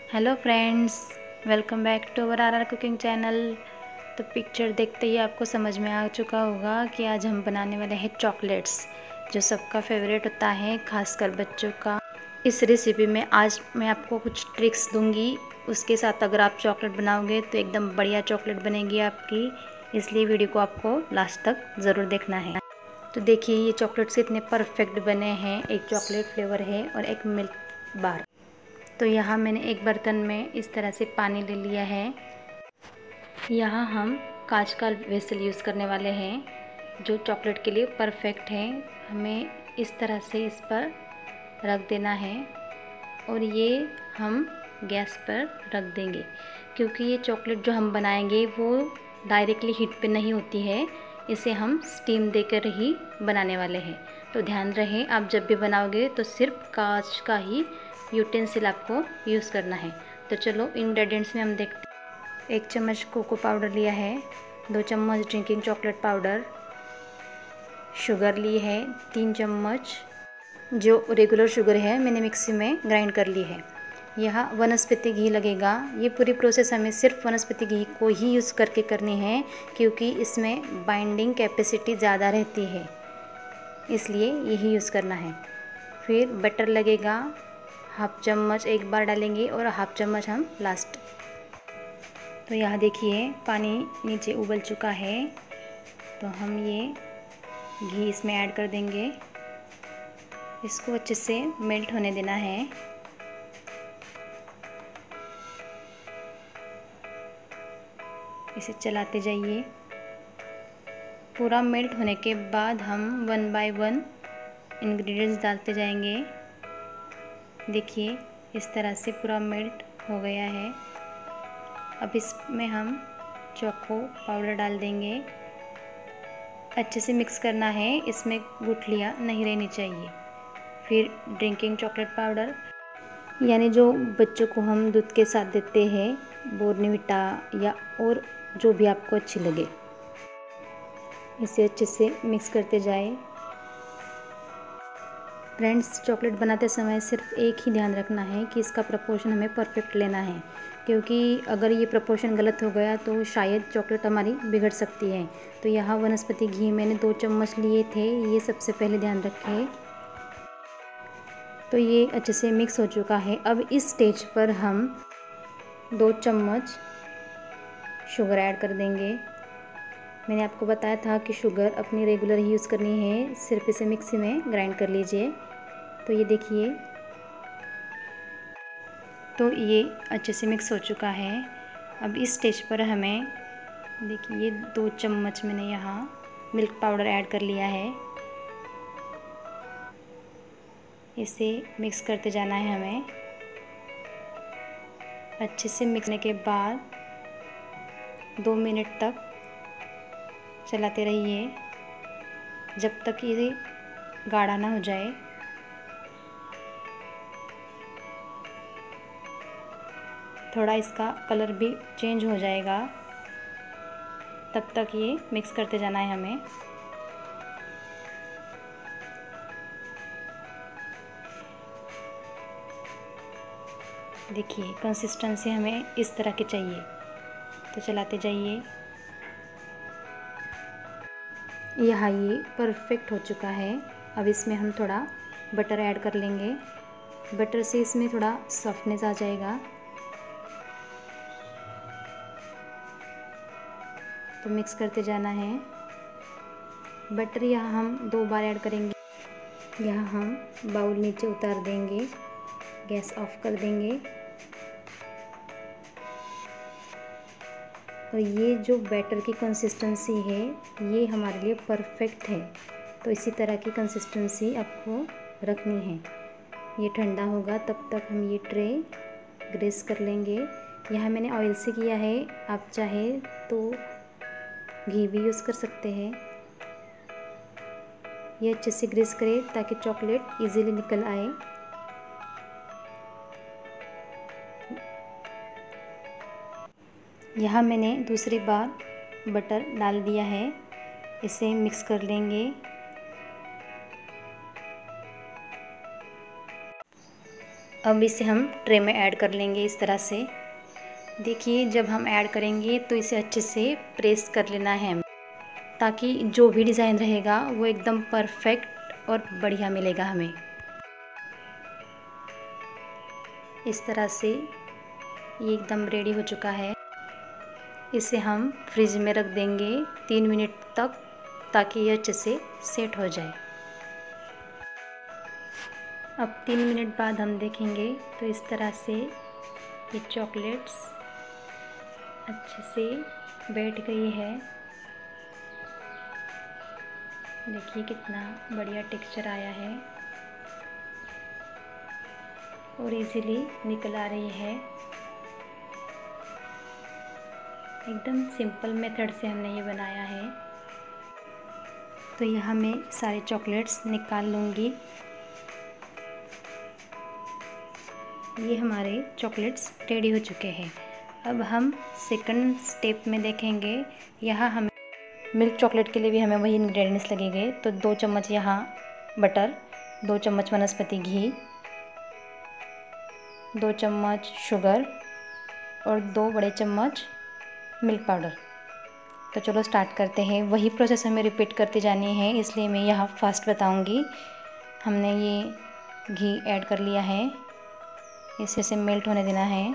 Hello friends, welcome back to our R cooking channel. तो picture देखते ही आपको समझ में आ चुका होगा कि आज हम बनाने वाले हैं चॉकलेट्स, जो सबका फेवरेट होता है, खासकर बच्चों का। इस रेसिपी में आज मैं आपको कुछ ट्रिक्स दूंगी, उसके साथ अगर आप चॉकलेट बनाओगे तो एकदम बढ़िया चॉकलेट बनेगी आपकी। इसलिए वीडियो को आपको लास्ट तक ज़रूर देखना है। तो देखिए, ये चॉकलेट्स इतने परफेक्ट बने हैं। एक चॉकलेट फ्लेवर है और एक मिल्क बार। तो यहाँ मैंने एक बर्तन में इस तरह से पानी ले लिया है। यहाँ हम कांच का वेसल यूज़ करने वाले हैं, जो चॉकलेट के लिए परफेक्ट है। हमें इस तरह से इस पर रख देना है और ये हम गैस पर रख देंगे, क्योंकि ये चॉकलेट जो हम बनाएंगे वो डायरेक्टली हीट पे नहीं होती है। इसे हम स्टीम देकर ही बनाने वाले हैं। तो ध्यान रहे, आप जब भी बनाओगे तो सिर्फ कांच का ही यूटेंसिल आपको यूज़ करना है। तो चलो इंग्रेडिएंट्स में हम देखते हैं। 1 चम्मच कोको पाउडर लिया है, 2 चम्मच ड्रिंकिंग चॉकलेट पाउडर, शुगर ली है 3 चम्मच, जो रेगुलर शुगर है मैंने मिक्सी में ग्राइंड कर ली है। यहाँ वनस्पति घी लगेगा। ये पूरी प्रोसेस हमें सिर्फ वनस्पति घी को ही यूज़ करके करनी है, क्योंकि इसमें बाइंडिंग कैपेसिटी ज़्यादा रहती है, इसलिए यही यूज़ करना है। फिर बटर लगेगा, हाफ चम्मच एक बार डालेंगे और हाफ चम्मच हम लास्ट। तो यहाँ देखिए, पानी नीचे उबल चुका है, तो हम ये घी इसमें ऐड कर देंगे। इसको अच्छे से मेल्ट होने देना है। इसे चलाते जाइए। पूरा मेल्ट होने के बाद हम 1 बाय 1 इंग्रेडिएंट्स डालते जाएंगे। देखिए, इस तरह से पूरा मेल्ट हो गया है। अब इसमें हम चोको पाउडर डाल देंगे। अच्छे से मिक्स करना है, इसमें गुठलियाँ नहीं रहनी चाहिए। फिर ड्रिंकिंग चॉकलेट पाउडर, यानी जो बच्चों को हम दूध के साथ देते हैं, बॉर्नविटा या और जो भी आपको अच्छी लगे। इसे अच्छे से मिक्स करते जाए। फ्रेंड्स, चॉकलेट बनाते समय सिर्फ एक ही ध्यान रखना है कि इसका प्रपोर्शन हमें परफेक्ट लेना है, क्योंकि अगर ये प्रपोर्शन गलत हो गया तो शायद चॉकलेट हमारी बिगड़ सकती है। तो यहाँ वनस्पति घी मैंने 2 चम्मच लिए थे, ये सबसे पहले ध्यान रखें। तो ये अच्छे से मिक्स हो चुका है। अब इस स्टेज पर हम 2 चम्मच शुगर ऐड कर देंगे। मैंने आपको बताया था कि शुगर अपनी रेगुलर ही यूज़ करनी है, सिर्फ इसे मिक्सी में ग्राइंड कर लीजिए। तो ये देखिए, तो ये अच्छे से मिक्स हो चुका है। अब इस स्टेज पर हमें देखिए 2 चम्मच मैंने यहाँ मिल्क पाउडर ऐड कर लिया है। इसे मिक्स करते जाना है हमें। अच्छे से मिक्स करने के बाद 2 मिनट तक चलाते रहिए, जब तक ये गाढ़ा ना हो जाए। थोड़ा इसका कलर भी चेंज हो जाएगा, तब तक ये मिक्स करते जाना है हमें। देखिए, कंसिस्टेंसी हमें इस तरह की चाहिए। तो चलाते जाइए। यहाँ ये परफेक्ट हो चुका है। अब इसमें हम थोड़ा बटर ऐड कर लेंगे। बटर से इसमें थोड़ा सॉफ्टनेस आ जाएगा। तो मिक्स करते जाना है। बटर यहाँ हम 2 बार ऐड करेंगे। यहाँ हम बाउल नीचे उतार देंगे, गैस ऑफ कर देंगे। और ये जो बैटर की कंसिस्टेंसी है, ये हमारे लिए परफेक्ट है। तो इसी तरह की कंसिस्टेंसी आपको रखनी है। ये ठंडा होगा, तब तक हम ये ट्रे ग्रीस कर लेंगे। यहाँ मैंने ऑयल से किया है, आप चाहे तो घी भी यूज़ कर सकते हैं। ये अच्छे से ग्रीस करें ताकि चॉकलेट इजीली निकल आए। यहाँ मैंने दूसरी बार बटर डाल दिया है। इसे मिक्स कर लेंगे। अब इसे हम ट्रे में ऐड कर लेंगे इस तरह से। देखिए जब हम ऐड करेंगे तो इसे अच्छे से प्रेस कर लेना है, ताकि जो भी डिज़ाइन रहेगा वो एकदम परफेक्ट और बढ़िया मिलेगा हमें। इस तरह से ये एकदम रेडी हो चुका है। इसे हम फ्रिज में रख देंगे 3 मिनट तक, ताकि ये अच्छे से सेट हो जाए। अब 3 मिनट बाद हम देखेंगे तो इस तरह से ये चॉकलेट्स अच्छे से बैठ गई है। देखिए कितना बढ़िया टेक्सचर आया है और इजीली निकल आ रही है। एकदम सिंपल मेथड से हमने ये बनाया है। तो यहाँ मैं सारे चॉकलेट्स निकाल लूँगी। ये हमारे चॉकलेट्स रेडी हो चुके हैं। अब हम सेकंड स्टेप में देखेंगे। यहाँ हमें मिल्क चॉकलेट के लिए भी हमें वही इंग्रेडिएंट्स लगेंगे। तो 2 चम्मच यहाँ बटर, 2 चम्मच वनस्पति घी, 2 चम्मच शुगर और 2 बड़े चम्मच मिल्क पाउडर। तो चलो स्टार्ट करते हैं। वही प्रोसेस हमें रिपीट करती जानी है, इसलिए मैं यहाँ फास्ट बताऊँगी। हमने ये घी ऐड कर लिया है, इसे मेल्ट होने देना है।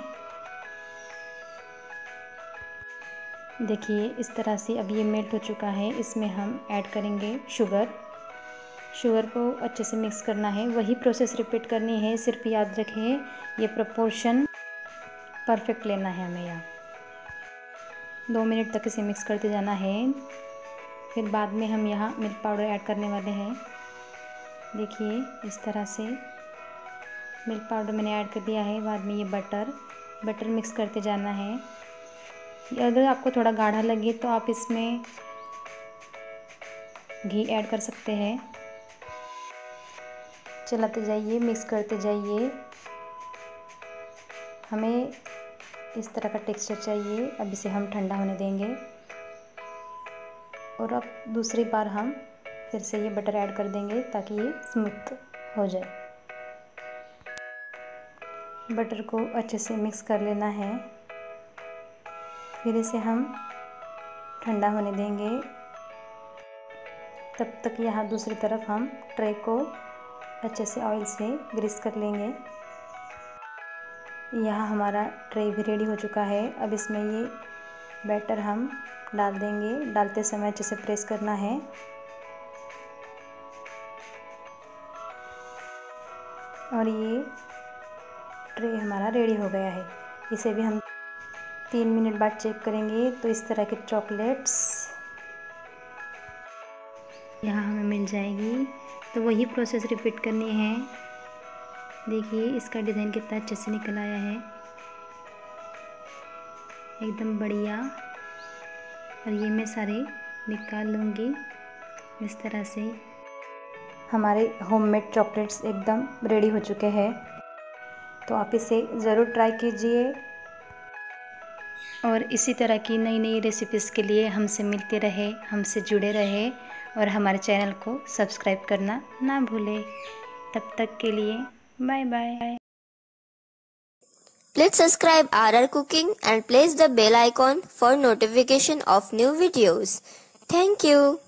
देखिए इस तरह से अब ये मेल्ट हो चुका है। इसमें हम ऐड करेंगे शुगर को अच्छे से मिक्स करना है। वही प्रोसेस रिपीट करनी है, सिर्फ याद रखें ये प्रोपोर्शन परफेक्ट लेना है हमें। यहाँ 2 मिनट तक इसे मिक्स करते जाना है। फिर बाद में हम यहाँ मिल्क पाउडर ऐड करने वाले हैं। देखिए इस तरह से मिल्क पाउडर मैंने ऐड कर दिया है। बाद में ये बटर मिक्स करते जाना है। अगर आपको थोड़ा गाढ़ा लगे तो आप इसमें घी ऐड कर सकते हैं। चलाते जाइए, मिक्स करते जाइए। हमें इस तरह का टेक्सचर चाहिए। अब इसे हम ठंडा होने देंगे और अब दूसरी बार हम फिर से ये बटर ऐड कर देंगे, ताकि ये स्मूथ हो जाए। बटर को अच्छे से मिक्स कर लेना है। फिर इसे हम ठंडा होने देंगे। तब तक यहाँ दूसरी तरफ हम ट्रे को अच्छे से ऑयल से ग्रीस कर लेंगे। यहाँ हमारा ट्रे भी रेडी हो चुका है। अब इसमें ये बैटर हम डाल देंगे। डालते समय अच्छे से प्रेस करना है। और ये ट्रे हमारा रेडी हो गया है। इसे भी हम 3 मिनट बाद चेक करेंगे। तो इस तरह के चॉकलेट्स यहाँ हमें मिल जाएगी। तो वही प्रोसेस रिपीट करनी है। देखिए इसका डिज़ाइन कितना अच्छे से निकल आया है, एकदम बढ़िया। और ये मैं सारे निकाल लूँगी। इस तरह से हमारे होममेड चॉकलेट्स एकदम रेडी हो चुके हैं। तो आप इसे ज़रूर ट्राई कीजिए और इसी तरह की नई नई रेसिपीज़ के लिए हमसे मिलते रहे, हमसे जुड़े रहे और हमारे चैनल को सब्सक्राइब करना ना भूलें। तब तक के लिए bye bye. Please subscribe RR Cooking and press the bell icon for notification of new videos. Thank you.